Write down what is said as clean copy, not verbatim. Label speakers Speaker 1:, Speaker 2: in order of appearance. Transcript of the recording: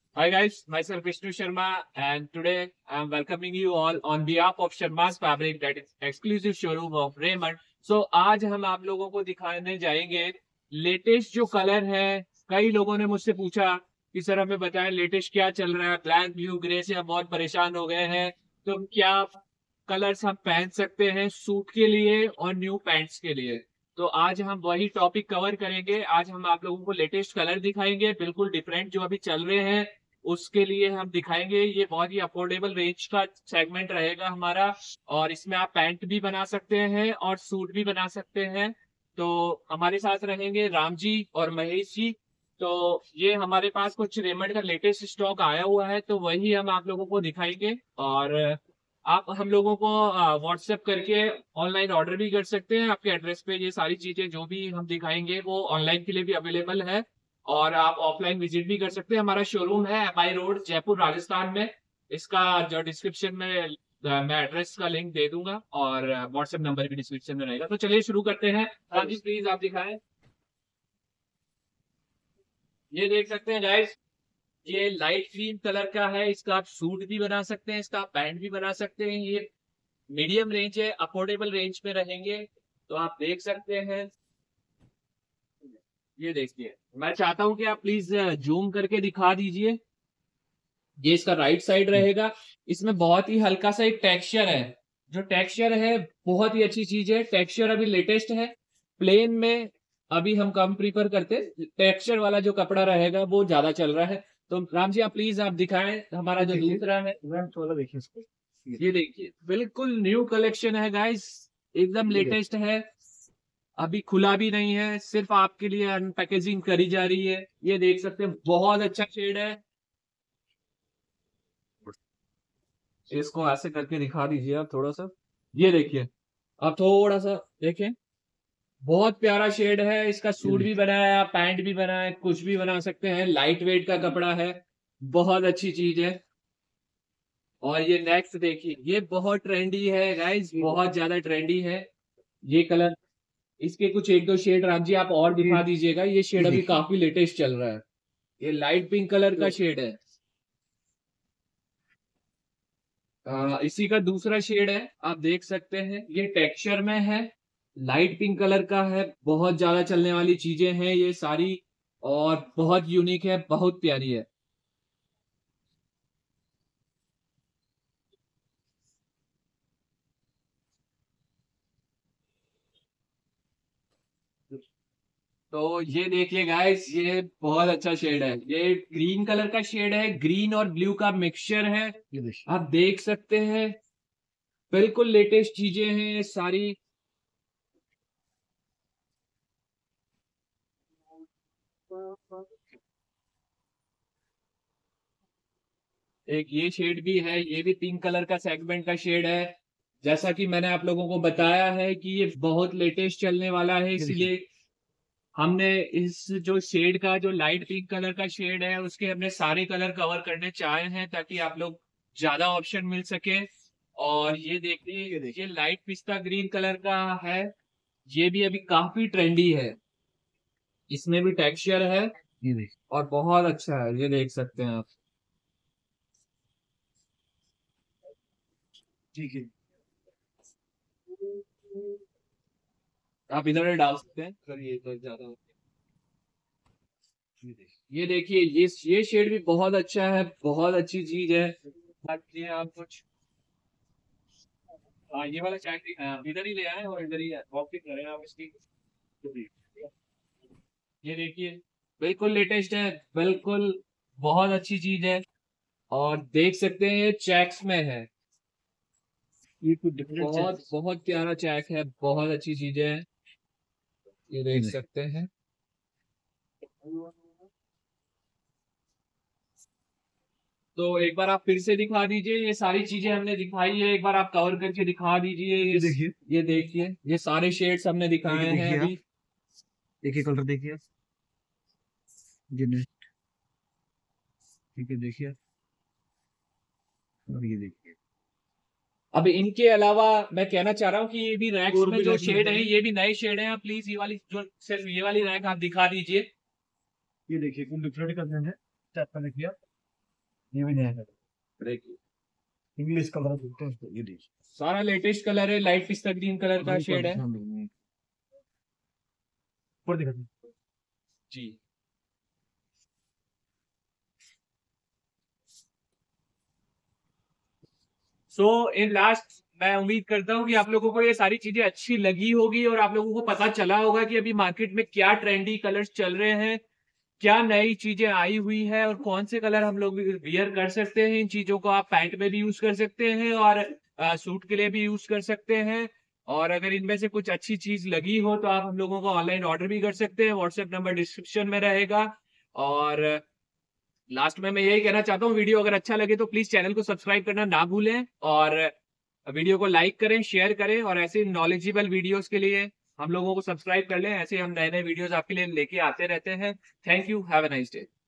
Speaker 1: Hi guys, myself Vishnu Sharma and today I am welcoming you all on behalf of Sharma's Fabric that is exclusive showroom of Raymond. So आज हम आप लोगों को दिखाने जाएंगे latest जो colour है। कई लोगों ने मुझसे पूछा कि सर हमें बताएं लेटेस्ट क्या चल रहा है, ब्लैक ब्लू ग्रे से हम बहुत परेशान हो गए हैं, तो क्या कलर्स हम पहन सकते हैं सूट के लिए और न्यू पैंट्स के लिए। तो आज हम वही टॉपिक कवर करेंगे। आज हम आप लोगों को लेटेस्ट कलर दिखाएंगे, बिल्कुल डिफरेंट जो अभी चल रहे हैं उसके लिए हम दिखाएंगे। ये बहुत ही अफोर्डेबल रेंज का सेगमेंट रहेगा हमारा, और इसमें आप पैंट भी बना सकते हैं और सूट भी बना सकते हैं। तो हमारे साथ रहेंगे राम जी और महेश जी। तो ये हमारे पास कुछ रेमंड का लेटेस्ट स्टॉक आया हुआ है, तो वही हम आप लोगों को दिखाएंगे। और आप हम लोगों को व्हाट्सएप करके ऑनलाइन ऑर्डर भी कर सकते हैं। आपके एड्रेस पे ये सारी चीजें जो भी हम दिखाएंगे वो ऑनलाइन के लिए भी अवेलेबल है, और आप ऑफलाइन विजिट भी कर सकते हैं। हमारा शोरूम है एमआई रोड, जयपुर, राजस्थान में। इसका जो डिस्क्रिप्शन में मैं एड्रेस का लिंक दे दूंगा और व्हाट्सएप नंबर भी डिस्क्रिप्शन में रहेगा। तो चलिए शुरू करते हैं। हाँ जी, प्लीज आप दिखाएं। ये देख सकते हैं गाइस, ये लाइट ग्रीन कलर का है। इसका आप सूट भी बना सकते हैं, इसका आप पैंट भी बना सकते हैं। ये मीडियम रेंज है, अफोर्डेबल रेंज में रहेंगे, तो आप देख सकते हैं। ये देखिए, मैं चाहता हूं कि आप प्लीज जूम करके दिखा दीजिए। ये इसका राइट साइड रहेगा। इसमें बहुत ही हल्का सा एक टेक्सचर है। जो टेक्सचर है बहुत ही अच्छी चीज है। टेक्सचर अभी लेटेस्ट है। प्लेन में अभी हम कम प्रीफर करते, टेक्सचर वाला जो कपड़ा रहेगा वो ज्यादा चल रहा है। तो राम जी आप प्लीज आप दिखाएं हमारा जो दूसरा है।
Speaker 2: वाला देखिए इसको।
Speaker 1: ये देखिए, बिल्कुल न्यू कलेक्शन है गाइस, एकदम लेटेस्ट है। अभी खुला भी नहीं है, सिर्फ आपके लिए अनपैकेजिंग करी जा रही है। ये देख सकते हैं, बहुत अच्छा शेड है। इसको ऐसे करके दिखा दीजिए आप थोड़ा सा। ये देखिए, आप थोड़ा सा देखें, बहुत प्यारा शेड है। इसका
Speaker 2: ये
Speaker 1: सूट भी
Speaker 2: देखिए,
Speaker 1: बनाया है, पैंट भी बना है, कुछ भी बना सकते हैं। लाइट वेट का कपड़ा है, बहुत अच्छी चीज है। और ये नेक्स्ट देखिए, ये बहुत ट्रेंडी है गाइस, बहुत ज्यादा ट्रेंडी है ये कलर। इसके कुछ एक दो शेड राम जी आप और
Speaker 2: ये
Speaker 1: दिखा दीजिएगा। ये
Speaker 2: ये
Speaker 1: शेड अभी
Speaker 2: देखिए।
Speaker 1: काफी लेटेस्ट चल रहा है। ये लाइट पिंक कलर का शेड है। इसी का दूसरा शेड है, आप देख सकते हैं। ये टेक्सचर में है, लाइट पिंक कलर का है। बहुत ज्यादा चलने वाली चीजें हैं ये सारी, और बहुत यूनिक है, बहुत प्यारी है। तो ये देखिए गाइस, ये बहुत अच्छा शेड है। ये ग्रीन कलर का शेड है, ग्रीन और ब्लू का मिक्सचर है।
Speaker 2: ये देखिए।
Speaker 1: आप देख सकते हैं, बिल्कुल लेटेस्ट चीजें हैं ये सारी। एक ये शेड भी है, ये भी पिंक कलर का सेगमेंट का शेड है। जैसा कि मैंने आप लोगों को बताया है कि ये बहुत लेटेस्ट चलने वाला है,
Speaker 2: ये देखिए।
Speaker 1: इसीलिए हमने इस जो शेड का, जो लाइट पिंक कलर का शेड है, उसके हमने सारे कलर कवर करने चाहे हैं ताकि आप लोग ज्यादा ऑप्शन मिल सके। और ये देखिए,
Speaker 2: ये देखिए।
Speaker 1: ये लाइट पिस्ता ग्रीन कलर का है। ये भी अभी काफी ट्रेंडी है। इसमें भी टेक्सचर है
Speaker 2: ये देखिए।
Speaker 1: और बहुत अच्छा है, ये देख सकते हैं आप।
Speaker 2: ठीक है।
Speaker 1: आप इधर डाल सकते हैं अगर ये तो ज्यादा हो।
Speaker 2: ये देखिए।
Speaker 1: ये देखिए, ये शेड भी बहुत अच्छा है, बहुत अच्छी चीज है। बाकी आप कुछ, हाँ ये वाला चैट इधर ही ले आए और इधर ही ऑप्टिक करें आप इसकी। ये देखिए, बिल्कुल लेटेस्ट है, बिल्कुल बहुत अच्छी चीज है। और देख सकते हैं ये चेक्स में है।
Speaker 2: ये कुछ डिफरेंट
Speaker 1: बहुत
Speaker 2: चेंजेस।
Speaker 1: बहुत प्यारा चेक है, बहुत अच्छी चीजें हैं। ये
Speaker 2: ये
Speaker 1: देख
Speaker 2: देखिए।
Speaker 1: सकते हैं। तो एक बार आप फिर से दिखा दीजिए, ये सारी चीजें हमने दिखाई है, एक बार आप कवर करके दिखा दीजिए।
Speaker 2: ये देखिए।
Speaker 1: ये देखिए, ये सारे शेड्स हमने
Speaker 2: एक
Speaker 1: दिखाए हैं
Speaker 2: देखिए आप।
Speaker 1: अभी।
Speaker 2: एक ही कलर देखिए आप। ये नेक्स्ट। ठीक है, देखिए। और ये देखिए।
Speaker 1: अब इनके अलावा मैं कहना चाह रहा हूँ कि ये भी रैक्स
Speaker 2: और
Speaker 1: में
Speaker 2: भी
Speaker 1: जो
Speaker 2: रैक में
Speaker 1: शेड है,
Speaker 2: दिखाइए।
Speaker 1: ये भी नए शेड है। आप प्लीज ये वाली जो सिर्फ ये वाली रैक आप दिखा दीजिए।
Speaker 2: ये देखिए, कुछ डिफरेंट कलर है। चेक कर देखिए आप। ये भी नया है,
Speaker 1: देखिए
Speaker 2: इंग्लिश कलर बोलते हैं इसको, ये देखिए।
Speaker 1: सारा लेटेस्ट कलर है, लाइट पिस्ता ग्रीन कलर का शेड है
Speaker 2: ऊपर दिखा दो।
Speaker 1: जी। सो इन लास्ट मैं उम्मीद करता हूँ कि आप लोगों को ये सारी चीजें अच्छी लगी होगी और आप लोगों को पता चला होगा कि अभी मार्केट में क्या ट्रेंडी कलर्स चल रहे हैं, क्या नई चीजें आई हुई है और कौन से कलर हम लोग वियर कर सकते हैं। इन चीजों को आप पैंट में भी यूज कर सकते हैं और सूट के लिए भी यूज कर सकते हैं। और अगर इनमें से कुछ अच्छी चीज लगी हो तो आप हम लोगों को ऑनलाइन ऑर्डर भी कर सकते हैं, व्हाट्सएप नंबर डिस्क्रिप्शन में रहेगा। और लास्ट में मैं यही कहना चाहता हूँ, वीडियो अगर अच्छा लगे तो प्लीज चैनल को सब्सक्राइब करना ना भूलें और वीडियो को लाइक करें, शेयर करें और ऐसे नॉलेजेबल वीडियोस के लिए हम लोगों को सब्सक्राइब कर लें। ऐसे हम नए नए वीडियोस आपके लिए लेके आते रहते हैं। Thank you, have a nice day.